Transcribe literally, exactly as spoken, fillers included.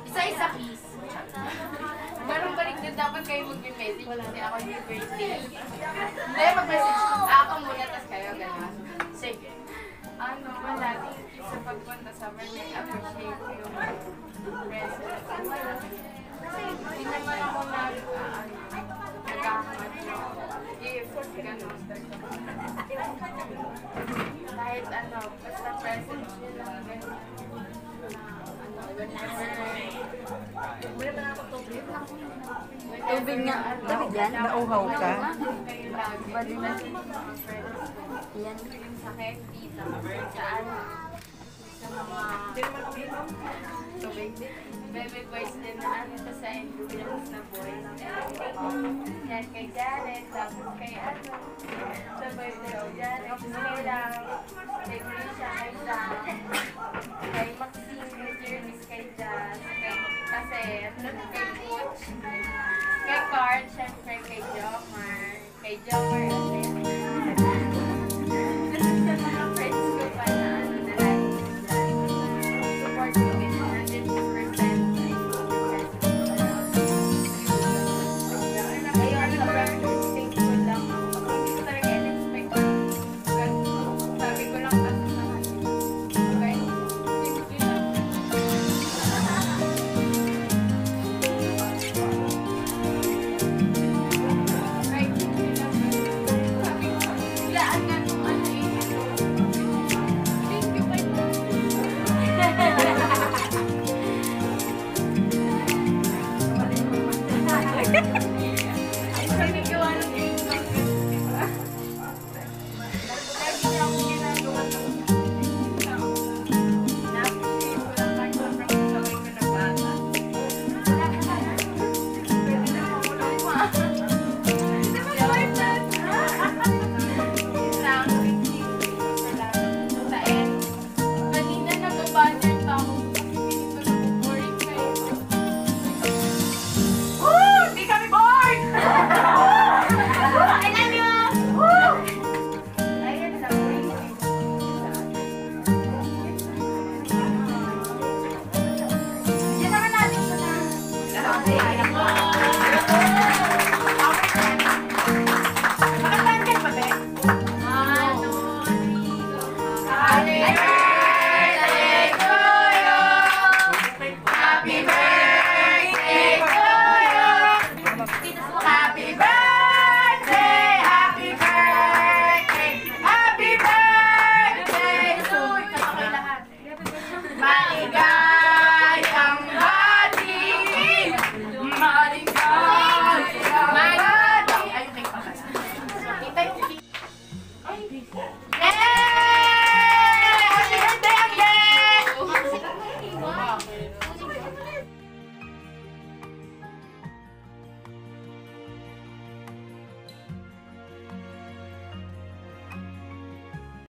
Isa-isa please. Parang balik din dapat kayo mag-message kasi ako yung birthday. Hindi, mag-message. Ah, ako muna, tas kayo, gano'n. Sige. Ano, wala. Thank you sa pagpunta sa birthday. Appreciate ko yung present. Kasi hindi naman ako nag, ano, nagkakamad yung gift. Gano'n. Kahit ano, basta present yun lang. Gano'n. Ano, whenever. Wala ba na ako tubig? Tubig nga. Tubig yan? Nauhaw ka? Bali na mga friends ko. Yan. Sa Kenti, sa sa ano. Sa mga tubig din. Baby boys din na ano sa sa Endurance na boys. Yan kay Janet, tapos kay ano. Sa birthday o Janet, kay Lang, kay Grisha, kay Sam, kay Maxine, kay Jervis, kay Jazz, kay Kaset, kay Butch, kay Card, syempre kay Jomar, kay Jomar, ulit. Sa mga friends ko pa na ano na like support ko din one hundred percent. Ayun, sobrang thankful lang ako. Hindi ko talaga in-expect. Sabi ko lang kasi sa kanila. Okay? Thank you lang. Right, thank you lang. Sabi ko, ilaan nga nung ano eh. Thank you kay Ay, sabi ko, ano yung lagi niya akong ginagawa ng na-appreciate ko lang kahit sobrang sabay ko na bata. Pwede na mamulong pa. Hindi mo gawin na. Lang, thank you. Salamat po sa end. Kanina nag-banner pa ako kasi hindi ko na-boring kayo. Woo! Di kami bored! I love you! Woo! Ayan lang. Yan naman natin siya na.